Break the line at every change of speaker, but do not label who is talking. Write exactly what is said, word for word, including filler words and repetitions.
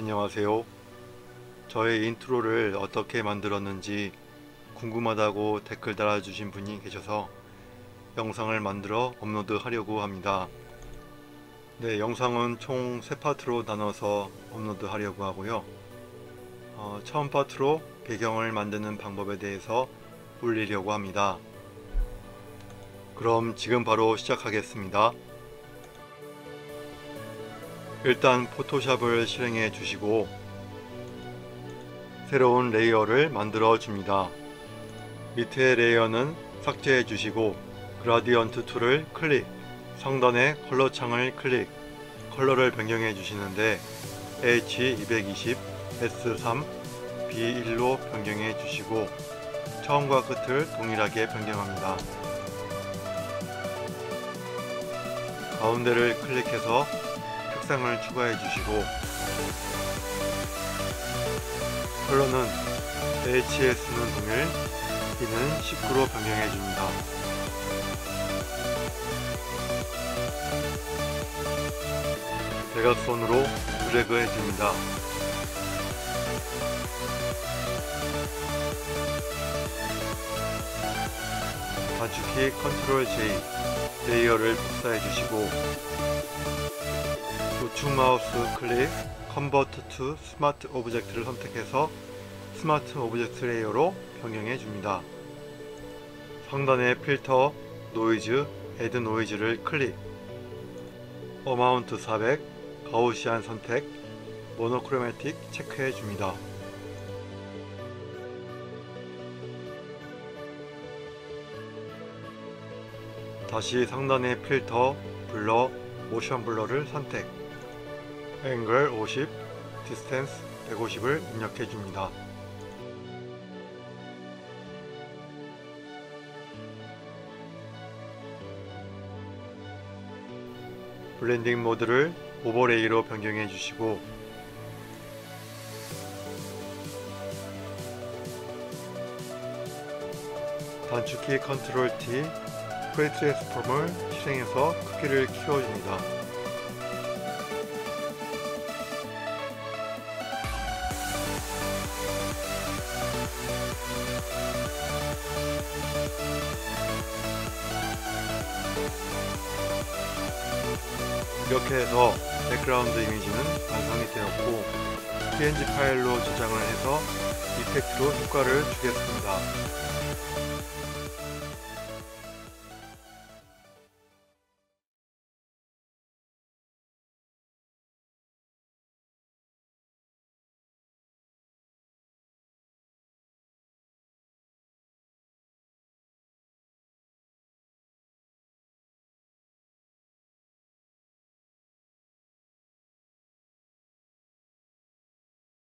안녕하세요. 저의 인트로를 어떻게 만들었는지 궁금하다고 댓글 달아주신 분이 계셔서 영상을 만들어 업로드 하려고 합니다. 네, 영상은 총 세 파트로 나눠서 업로드 하려고 하고요. 어, 처음 파트로 배경을 만드는 방법에 대해서 올리려고 합니다. 그럼 지금 바로 시작하겠습니다. 일단 포토샵을 실행해 주시고 새로운 레이어를 만들어 줍니다. 밑에 레이어는 삭제해 주시고 그라디언트 툴을 클릭, 상단의 컬러 창을 클릭, 컬러를 변경해 주시는데 에이치 이백이십, 에스 삼, 비 일로 변경해 주시고 처음과 끝을 동일하게 변경합니다. 가운데를 클릭해서 색상을 추가해 주시고 컬러는 에이치에스는 동일, B는 십구로 변경해 줍니다. 대각선으로 드래그 해 줍니다. 단축키 컨트롤 제이, 레이어를 복사해 주시고 우측 마우스 클릭, 컨버트 투 스마트 오브젝트를 선택해서 스마트 오브젝트 레이어로 변경해 줍니다. 상단의 필터, 노이즈, 애드 노이즈를 클릭, 어마운트 사백, 가우시안 선택, 모노크로매틱 체크해 줍니다. 다시 상단의 필터, 블러, 모션 블러를 선택, 앵글 오십, 디스텐스 백오십을 입력해 줍니다. 블렌딩 모드를 오버레이로 변경해 주시고 단축키 컨트롤 티, 프리트랜스폼을 실행해서 크기를 키워줍니다. 이렇게 해서 백그라운드 이미지는 완성이 되었고 피엔지 파일로 저장을 해서 이펙트로 효과를 주겠습니다.